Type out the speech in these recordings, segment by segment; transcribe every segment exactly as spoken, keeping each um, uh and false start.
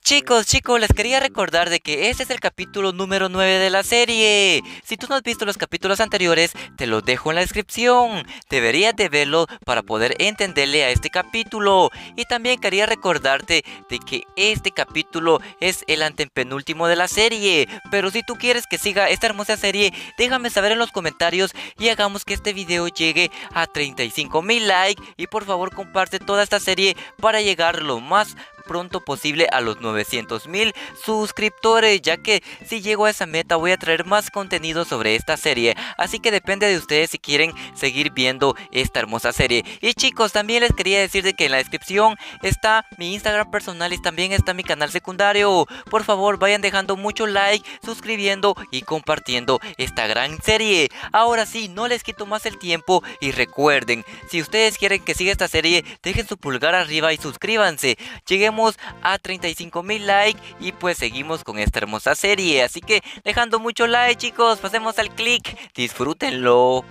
Chicos, chicos, les quería recordar de que este es el capítulo número nueve de la serie. Si tú no has visto los capítulos anteriores, te los dejo en la descripción. Deberías de verlo para poder entenderle a este capítulo. Y también quería recordarte de que este capítulo es el antepenúltimo de la serie. Pero si tú quieres que siga esta hermosa serie, déjame saber en los comentarios y hagamos que este video llegue a treinta y cinco mil likes. Y por favor comparte toda esta serie para llegar lo más pronto posible a los novecientos mil suscriptores, ya que si llego a esa meta voy a traer más contenido sobre esta serie, así que depende de ustedes si quieren seguir viendo esta hermosa serie. Y chicos, también les quería decir de que en la descripción está mi Instagram personal y también está mi canal secundario. Por favor vayan dejando mucho like, suscribiendo y compartiendo esta gran serie. Ahora sí, no les quito más el tiempo y recuerden, si ustedes quieren que siga esta serie, dejen su pulgar arriba y suscríbanse. Lleguemos a treinta y cinco mil likes y pues seguimos con esta hermosa serie. Así que dejando mucho like, chicos, pasemos al click. Disfrútenlo.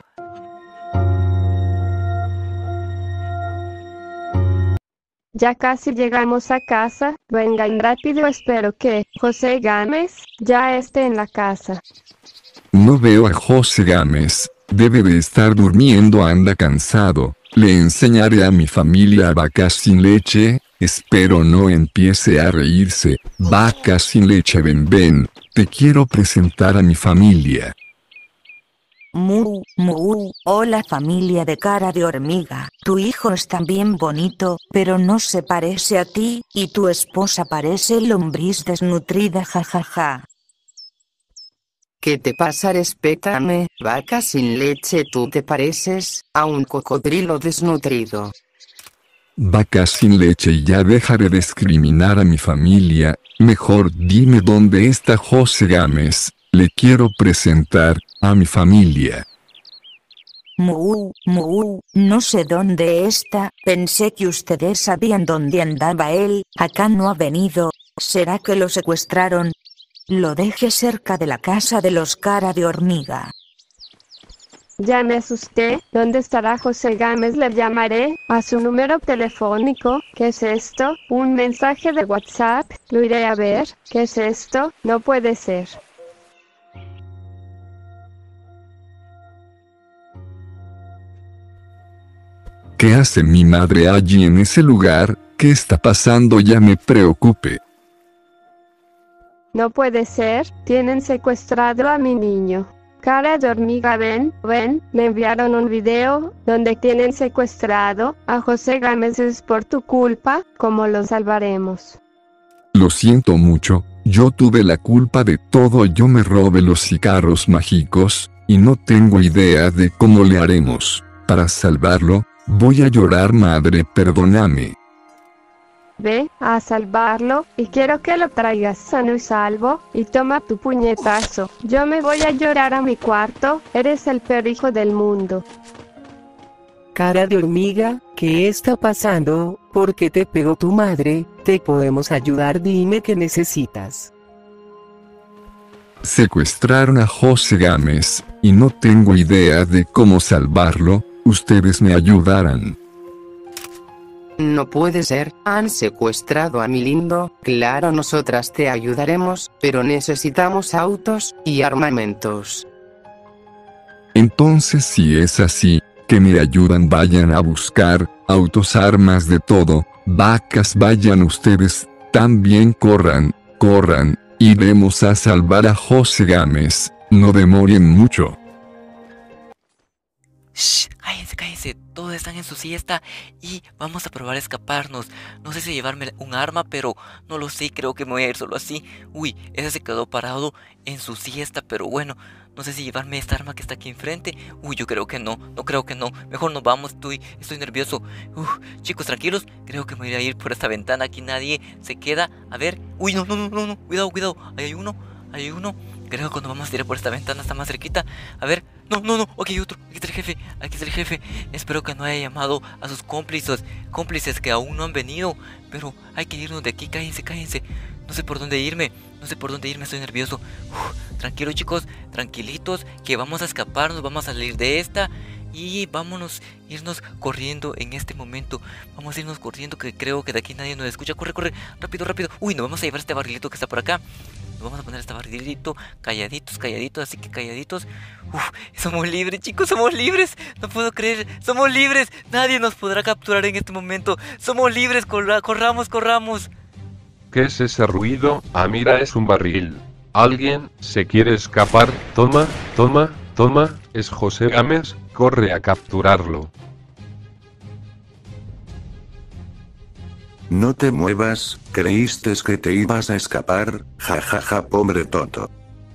Ya casi llegamos a casa, vengan rápido, espero que José Gámez ya esté en la casa. No veo a José Gámez, debe de estar durmiendo, anda cansado. Le enseñaré a mi familia a vacas sin leche. Espero no empiece a reírse. Vaca sin leche, ven, ven, te quiero presentar a mi familia. Mu, mu, hola familia de cara de hormiga, tu hijo es también bonito, pero no se parece a ti, y tu esposa parece lombriz desnutrida, jajaja. ¿Qué te pasa? Respétame, vaca sin leche, tú te pareces a un cocodrilo desnutrido. Vaca sin leche, y ya deja de discriminar a mi familia. Mejor dime dónde está José Gámez, le quiero presentar a mi familia. Mu, mu, no sé dónde está, pensé que ustedes sabían dónde andaba él, acá no ha venido, ¿será que lo secuestraron? Lo dejé cerca de la casa de los cara de hormiga. Ya me asusté, ¿dónde estará José Gámez? Le llamaré a su número telefónico. ¿Qué es esto? ¿Un mensaje de WhatsApp? Lo iré a ver. ¿Qué es esto? No puede ser. ¿Qué hace mi madre allí en ese lugar? ¿Qué está pasando? Ya me preocupé. No puede ser, tienen secuestrado a mi niño. Cara de hormiga, ven, ven, me enviaron un video donde tienen secuestrado a José Gámez. Es por tu culpa, ¿cómo lo salvaremos? Lo siento mucho, yo tuve la culpa de todo, yo me robé los cigarros mágicos, y no tengo idea de cómo le haremos. Para salvarlo, voy a llorar, madre, perdóname. Ve a salvarlo, y quiero que lo traigas sano y salvo, y toma tu puñetazo. Yo me voy a llorar a mi cuarto, eres el peor hijo del mundo. Cara de hormiga, ¿qué está pasando? ¿Por qué te pegó tu madre? ¿Te podemos ayudar? Dime qué necesitas. Secuestraron a José Gámez, y no tengo idea de cómo salvarlo, ustedes me ayudarán. No puede ser, han secuestrado a mi lindo. Claro, nosotras te ayudaremos, pero necesitamos autos y armamentos. Entonces, si es así, que me ayudan, vayan a buscar autos, armas, de todo. Vacas, vayan ustedes, también corran, corran, iremos a salvar a José Gámez, no demoren mucho. Shh, cállense, cállense, todos están en su siesta y vamos a probar a escaparnos. No sé si llevarme un arma, pero no lo sé, creo que me voy a ir solo así. Uy, ese se quedó parado en su siesta, pero bueno, no sé si llevarme esta arma que está aquí enfrente. Uy, yo creo que no, no creo que no, mejor nos vamos, estoy, estoy nervioso. Uf, chicos, tranquilos, creo que me voy a ir por esta ventana, aquí nadie se queda. A ver, uy, no, no, no, no, no, cuidado, cuidado, ahí hay uno, ahí hay uno. Creo que cuando vamos a tirar por esta ventana está más cerquita. A ver, no, no, no, ok, otro, aquí está el jefe, aquí está el jefe. Espero que no haya llamado a sus cómplices, cómplices que aún no han venido. Pero hay que irnos de aquí, cállense, cállense. No sé por dónde irme, no sé por dónde irme, estoy nervioso. Uf, tranquilos chicos, tranquilitos, que vamos a escaparnos, vamos a salir de esta. Y vámonos, irnos corriendo en este momento. Vamos a irnos corriendo, que creo que de aquí nadie nos escucha. Corre, corre, rápido, rápido. Uy, nos vamos a llevar este barrilito que está por acá. Nos vamos a poner este barrilito, calladitos, calladitos, así que calladitos. Uf, somos libres, chicos, somos libres. No puedo creer, somos libres. Nadie nos podrá capturar en este momento. Somos libres, corra, corramos, corramos. ¿Qué es ese ruido? Ah, mira, es un barril. ¿Alguien se quiere escapar? Toma, toma, toma. Es José Gámez, corre a capturarlo. No te muevas, ¿creíste que te ibas a escapar? Ja ja ja, pobre Toto.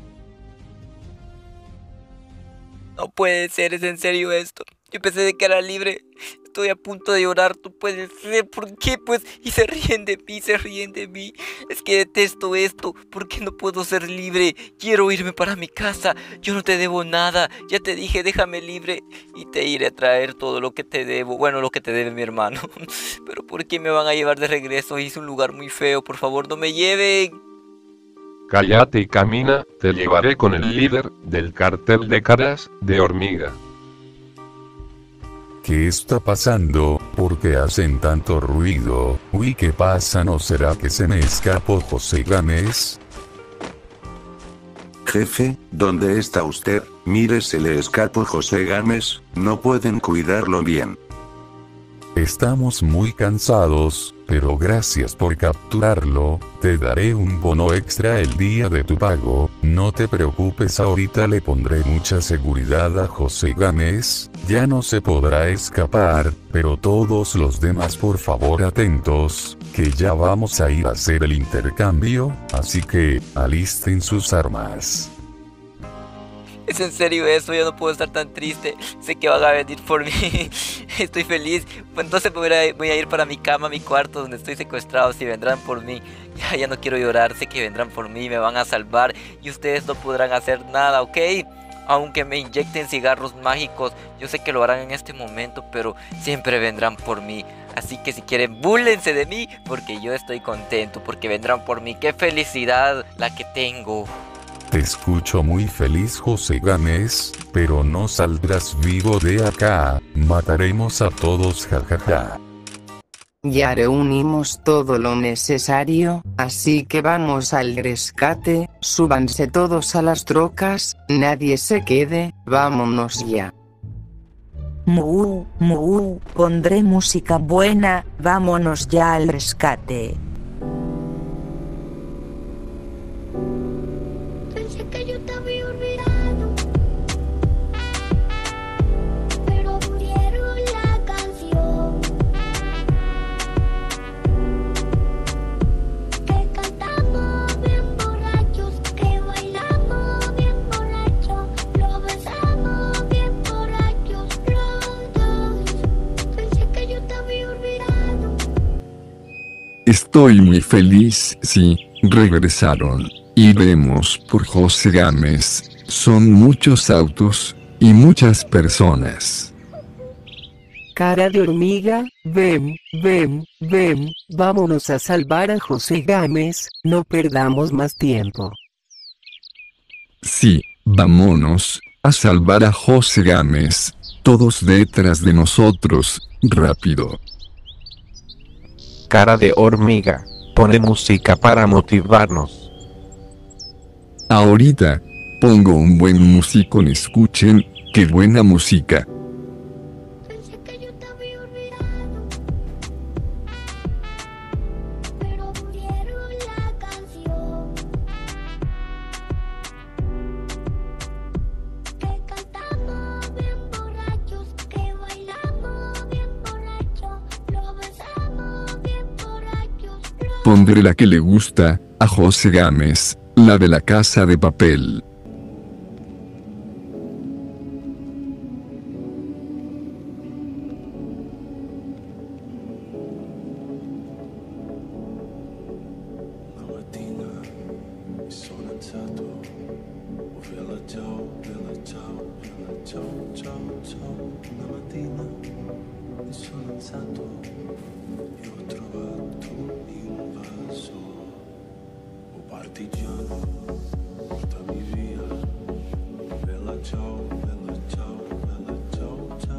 No puede ser, es en serio esto. Yo pensé de que era libre. Estoy a punto de llorar, no puede ser. ¿Por qué? Pues, y se ríen de mí, se ríen de mí. Es que detesto esto. ¿Por qué no puedo ser libre? Quiero irme para mi casa. Yo no te debo nada. Ya te dije, déjame libre y te iré a traer todo lo que te debo. Bueno, lo que te debe mi hermano. Pero ¿por qué me van a llevar de regreso? Es un lugar muy feo. Por favor, no me lleven. Cállate y camina, te llevaré con el líder del cartel de caras de hormiga. ¿Qué está pasando? ¿Por qué hacen tanto ruido? Uy, ¿qué pasa? ¿No será que se me escapó José Gámez? Jefe, ¿dónde está usted? Mire, se le escapó José Gámez, no pueden cuidarlo bien. Estamos muy cansados, pero gracias por capturarlo, te daré un bono extra el día de tu pago, no te preocupes, ahorita le pondré mucha seguridad a José Gámez, ya no se podrá escapar, pero todos los demás por favor atentos, que ya vamos a ir a hacer el intercambio, así que, alisten sus armas. Es en serio eso, yo no puedo estar tan triste. Sé que van a venir por mí. Estoy feliz. Pues entonces voy a, voy a ir para mi cama, mi cuarto, donde estoy secuestrado. Si vendrán por mí. Ya, ya no quiero llorar. Sé que vendrán por mí, me van a salvar. Y ustedes no podrán hacer nada, ¿ok? Aunque me inyecten cigarros mágicos. Yo sé que lo harán en este momento, pero siempre vendrán por mí. Así que si quieren, búrlense de mí, porque yo estoy contento, porque vendrán por mí. ¡Qué felicidad la que tengo! Te escucho muy feliz, José Gámez, pero no saldrás vivo de acá, mataremos a todos, jajaja. Ya reunimos todo lo necesario, así que vamos al rescate, súbanse todos a las trocas, nadie se quede, vámonos ya. Mu, mu, pondré música buena, vámonos ya al rescate. Pensé que yo te había olvidado, pero murieron la canción que cantamos bien borrachos, que bailamos bien borrachos, lo besamos bien borrachos los dos. Pensé que yo te había olvidado. Estoy muy feliz, sí, regresaron. Iremos por José Gámez, son muchos autos, y muchas personas. Cara de hormiga, ven, ven, ven, vámonos a salvar a José Gámez, no perdamos más tiempo. Sí, vámonos, a salvar a José Gámez, todos detrás de nosotros, rápido. Cara de hormiga, pone música para motivarnos. Ahorita, pongo un buen musicón, escuchen, qué buena música. Pensé que yo te había olvidado, pero murieron la canción que cantamos bien borrachos, que bailamos bien borrachos, lo besamos bien borrachos. Pondré la que le gusta a José Gámez, la de La Casa de Papel. Ciao, bella ciao, bella ciao, bella ciao, ciao.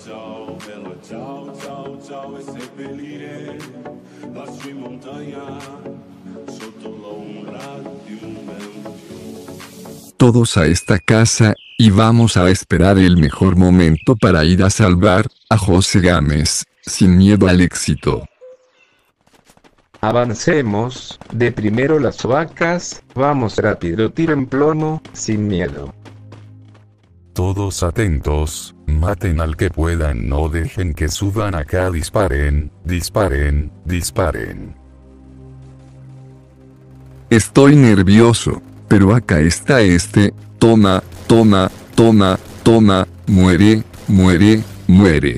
tchau, bela tchau, tchau, tchau, é sempre iré. Baixo em montanha, solto honrado de um vento. Todos a esta casa, y vamos a esperar el mejor momento para ir a salvar a José Gámez, sin miedo al éxito. Avancemos, de primero las vacas, vamos rápido, tiro en plomo, sin miedo. Todos atentos, maten al que puedan, no dejen que suban acá, disparen, disparen, disparen. Estoy nervioso, pero acá está este, toma, toma, toma, toma, muere, muere, muere.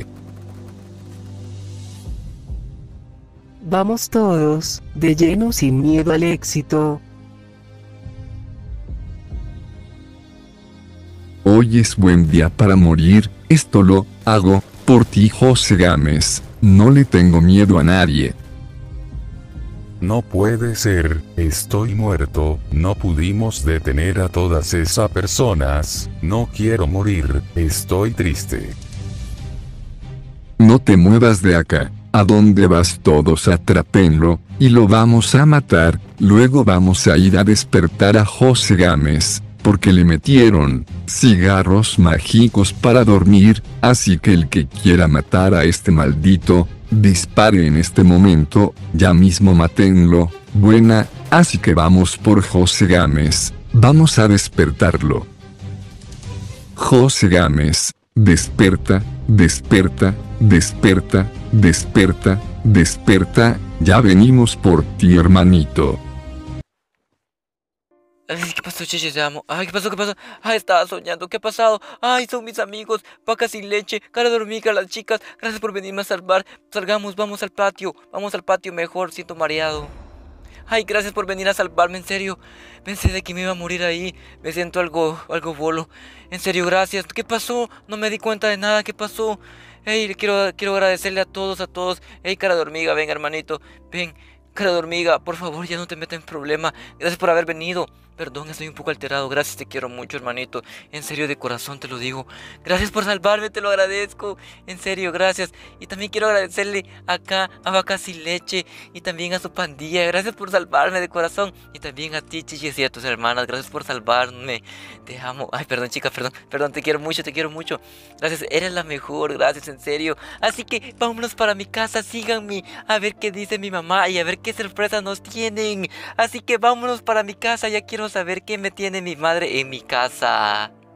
Vamos todos, de lleno sin miedo al éxito. Hoy es buen día para morir, esto lo hago por ti, José Gámez, no le tengo miedo a nadie. No puede ser, estoy muerto, no pudimos detener a todas esas personas, no quiero morir, estoy triste. No te muevas de acá, ¿a dónde vas? Todos atrápenlo, y lo vamos a matar, luego vamos a ir a despertar a José Gámez, porque le metieron cigarros mágicos para dormir, así que el que quiera matar a este maldito, dispare en este momento, ya mismo mátenlo, buena, así que vamos por José Gámez, vamos a despertarlo. José Gámez, desperta, desperta, desperta, desperta, desperta, ya venimos por ti, hermanito. Ay, ¿qué pasó, Chichi? Te amo. Ay, ¿qué pasó? ¿Qué pasó? Ay, estaba soñando. ¿Qué ha pasado? Ay, son mis amigos. Vacas sin leche. Cara de hormiga, las chicas. Gracias por venirme a salvar. Salgamos, vamos al patio. Vamos al patio mejor. Siento mareado. Ay, gracias por venir a salvarme, en serio. Pensé de que me iba a morir ahí. Me siento algo, algo bolo. En serio, gracias. ¿Qué pasó? No me di cuenta de nada. ¿Qué pasó? Ey, quiero, quiero agradecerle a todos, a todos. Ey, cara de hormiga, ven, hermanito. Ven. Cara de hormiga, por favor, ya no te metas en problema. Gracias por haber venido. Perdón, estoy un poco alterado. Gracias, te quiero mucho, hermanito. En serio, de corazón te lo digo. Gracias por salvarme, te lo agradezco. En serio, gracias. Y también quiero agradecerle acá a Vacas Sin Leche y también a su pandilla. Gracias por salvarme de corazón. Y también a ti, Chichis, y a tus hermanas. Gracias por salvarme. Te amo. Ay, perdón, chica, perdón. Perdón, te quiero mucho, te quiero mucho. Gracias, eres la mejor. Gracias, en serio. Así que vámonos para mi casa. Síganme a ver qué dice mi mamá y a ver qué sorpresa nos tienen. Así que vámonos para mi casa. Ya quiero saber qué me tiene mi madre en mi casa.